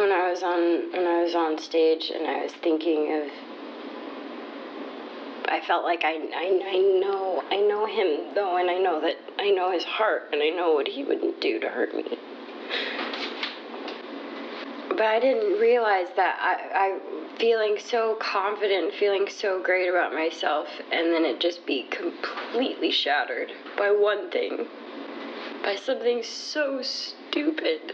when I was on stage and I was thinking of, I felt like I know him though, and I know his heart, and I know what he wouldn't do to hurt me. But I didn't realize that I feeling so confident, feeling so great about myself, and then it just be completely shattered by one thing, by something so stupid.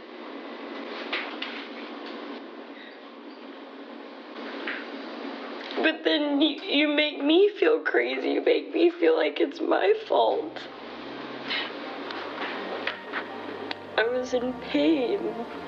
But then you make me feel crazy. You make me feel like it's my fault. I was in pain.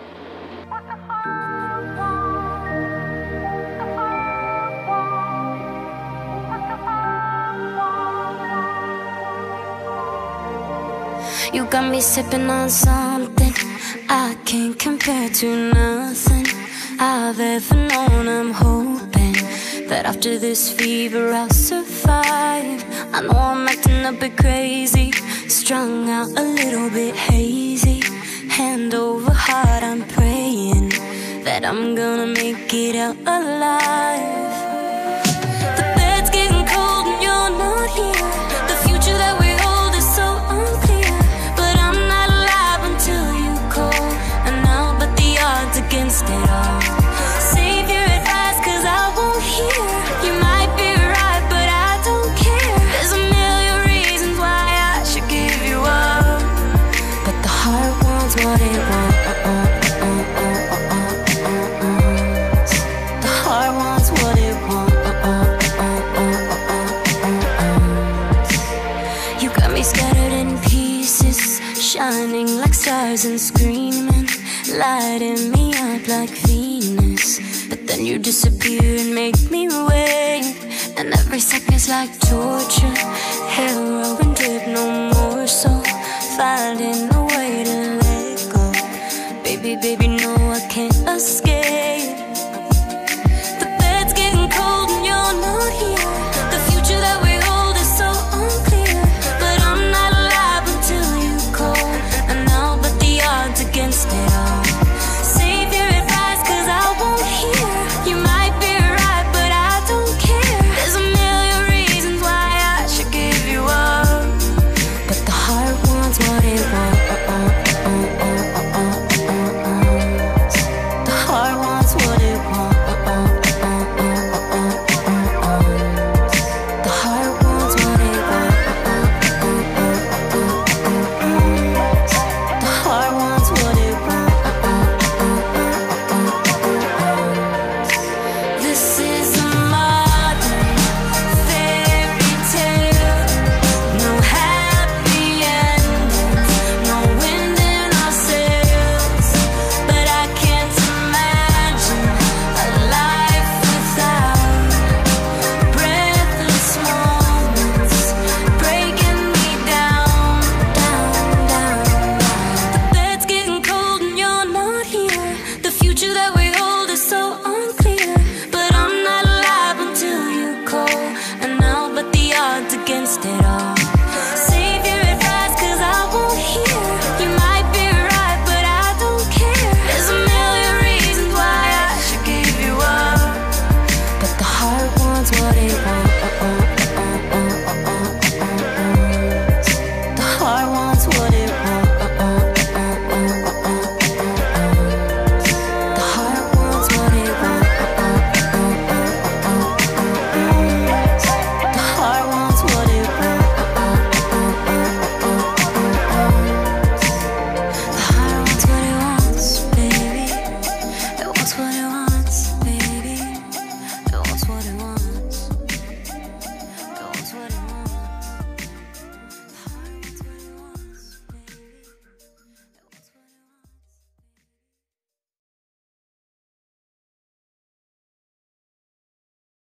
You got me sipping on something I can't compare to nothing I've ever known. I'm hoping that after this fever I'll survive. I know I'm acting a bit crazy, strung out a little bit hazy. Hand over heart, I'm praying that I'm gonna make it out alive. The bed's getting cold and you're not here. The future that we hold is so unclear, but I'm not alive until you call, and I'll bet the odds against it all. Save your advice, cause I won't hear. You might be right, but I don't care. There's a million reasons why I should give you up, but the heart wants what it wants. The heart wants what it wants. You got me scattered in pieces, shining like stars and screaming, lighting me up like Venus. But then you disappear and make me wait, and every second's like torture. Heroin drip, no more, so finding a way to let go. Baby, baby, no